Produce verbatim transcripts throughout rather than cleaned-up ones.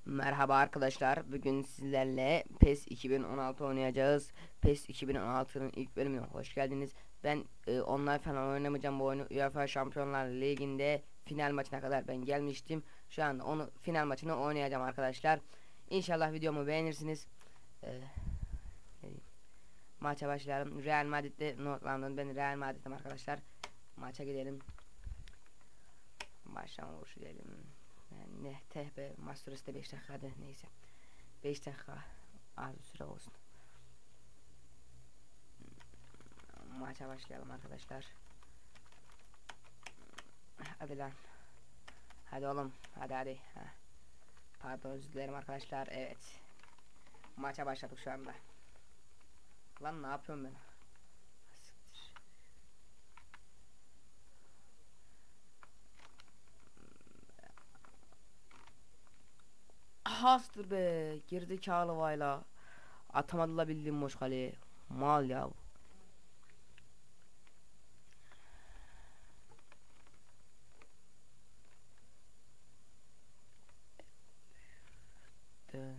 Merhaba arkadaşlar. Bugün sizlerle PES iki bin on altı oynayacağız. PES iki bin on altının ilk bölümüne hoş geldiniz. Ben e, online falan oynamayacağım bu oyunu. UEFA Şampiyonlar Ligi'nde final maçına kadar ben gelmiştim. Şu an onu final maçını oynayacağım arkadaşlar. İnşallah videomu beğenirsiniz. E, Maça başlayalım. Real Madrid'de North London. Ben Real Madrid'im arkadaşlar. Maça gidelim. Başlama vuruşu diyelim. Yani ne teh be, maç süresi de beş dakikada, neyse. beş dakika az bir süre olsun. Maça başlayalım arkadaşlar. Hadi lan. Hadi oğlum, hadi hadi. Heh. Pardon, özür dilerim arkadaşlar. Evet. Maça başladık şu anda. Lan ne yapıyorum ben? Hastır be, gerizekalı vayla. Atamadılar bildiğim boş kaleye. Mal ya. Dön.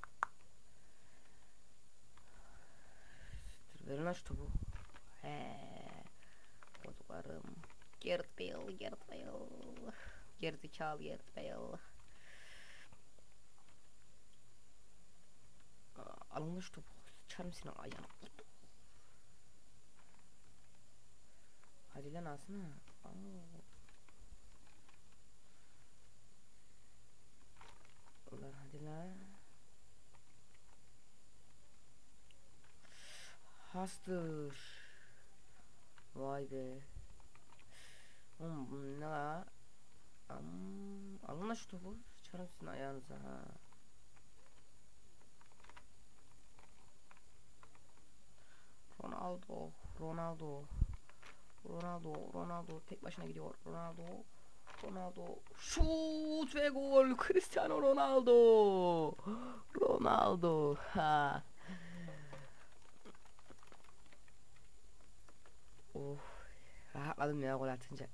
Verin lan şu topu. He. Bozuklarım. Gareth Bale, Gareth Bale. Gerizekalı Gareth Bale. Alın şu topu. Sıçarım senin ayağına. Hadi lan alsana. Aa. Ulan hadi lan. Hastır. Vay be. Oğlum bu ne la? Am, alın lan şu topu. Sıçarım sizin ayağınıza ha. Ronaldo. Ronaldo. Ronaldo. Ronaldo. Tek başına gidiyor. Ronaldo. Ronaldo. Şut ve gol. Cristiano Ronaldo. Ronaldo. Ha. Of. Rahatladım ya gol atınca.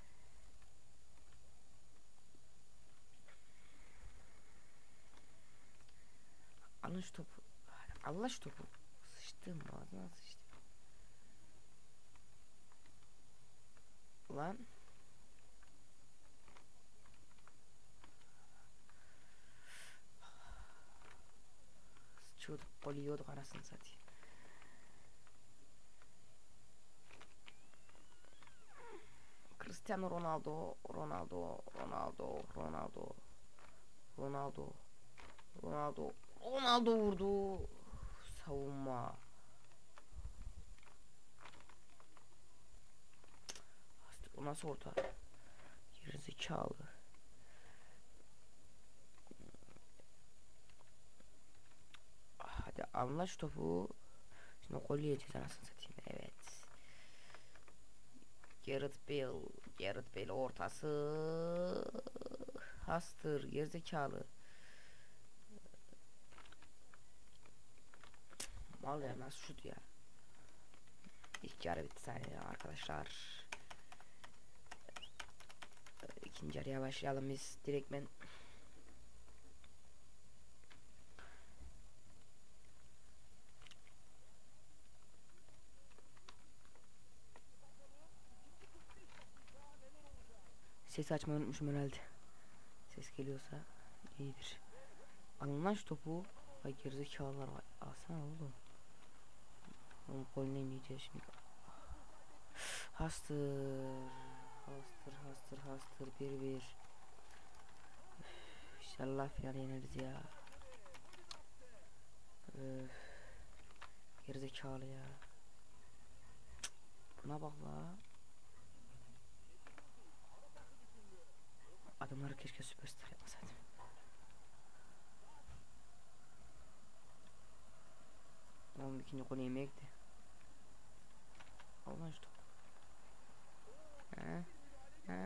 Alın şu topu. Allah şu topu. Sıçtım ağzına sıçtım. Lan. Sıçıyorduk, gol yiyorduk anasını satayım. Cristiano Ronaldo, Ronaldo, Ronaldo, Ronaldo, Ronaldo, Ronaldo, Ronaldo vurdu. Savunma. O nasıl orta? Gerizekalı. Hadi anla şu topu. Şimdi gol yiyeceğiz anasını satayım. Evet. Gareth Bale, Gareth Bale ortası. Hastır, gerizekalı. Mal ya, nasıl şut ya. İlk yarı bitti saniye arkadaşlar. İkinci yarıya başlayalım biz direktmen. Ses açmayı unutmuşum herhalde. Ses geliyorsa iyidir. Alın lan şu topu. Vay gerizekalılar var. Alsana oğlum. Onun golünü yemeyeceğiz şimdi. Hastır. Hastır hastır hastır. Bir bir. İnşallah final yeneriz ya. Öf. Gerizekalı ya. Buna bak la. Adamları keşke süperstar yapmasaydım. Oğlum ikinci golü yemeye gitti. Allah işte. Ha? Ha?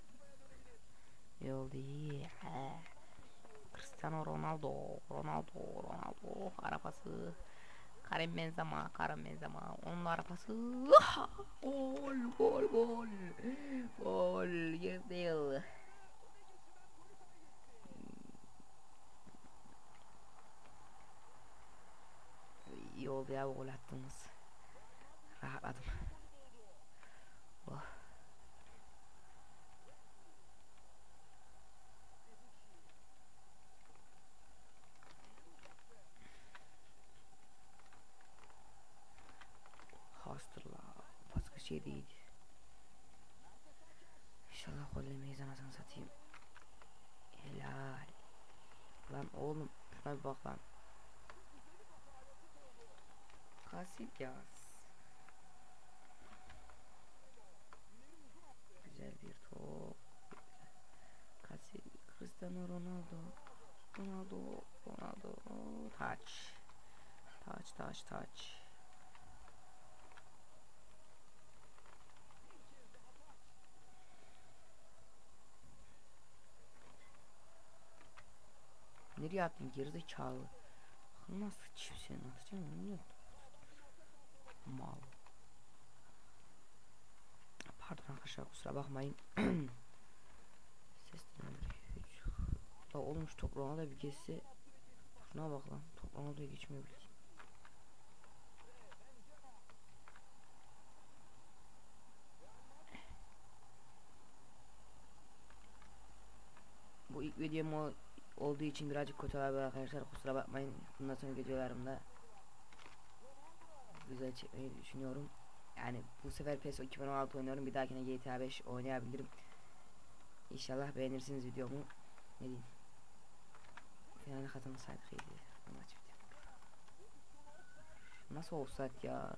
Yol değil. Ha. Cristiano Ronaldo, Ronaldo, Ronaldo arabası. Karim Benzema, Karim Benzema. Onun arabası. Gol, gol, gol. Gol, yes değil. oldu ya bu gol attığımız. Rahatladım. Oh. Hastırla. Başka şey değil. İnşallah gol yemeyiz anasını satayım. Helal. Lan oğlum şuna bir bak lan. Casillas. Güzel bir top. Casillas. Cristiano Ronaldo. Ronaldo. Ronaldo. Touch. Touch touch touch. Nereye attın gerizekalı? Nasıl çipsin atacağım onu? Mal. Pardon arkadaşlar kusura bakmayın. Sesten hiç. Ya olmuş toprağına da bir geçse. Şuna bak lan toprağına da geçmiyor bile. Bu ilk videom olduğu için birazcık kötü abi arkadaşlar kusura bakmayın. Bundan sonra videolarımda güzel çekmeyi düşünüyorum. Yani bu sefer PES iki bin on altı oynuyorum. Bir dahakine G T A beş oynayabilirim. İnşallah beğenirsiniz videomu. Ne diyeyim? Yani kazanırsaydık iyiydi. Maç bitti. Nasıl olsak ya?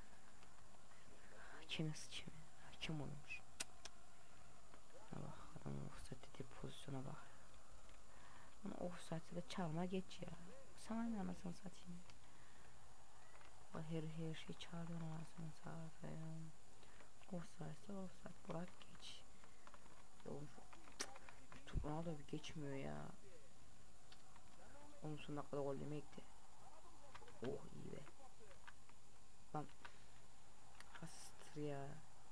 Kim kim? Kim olmuş? Ha bak adamın offside dediği pozisyona bak. Ama offside'de de çalma geç ya. Sana ne anasını satayım. Bak her her şey çağırıyor anasını satayım. Offside offside bırak geç. Olmuş. Tutma da bir geçmiyor ya. Onun son dakikada gol yemekti. Oh iyi be. Lan. Kastır ya.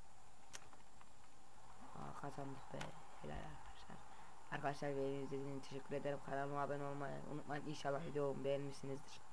Aa kazandık be. Helal arkadaşlar. Arkadaşlar beni izlediğiniz için teşekkür ederim. Kanalıma abone olmayı unutmayın. İnşallah videomu beğenmişsinizdir.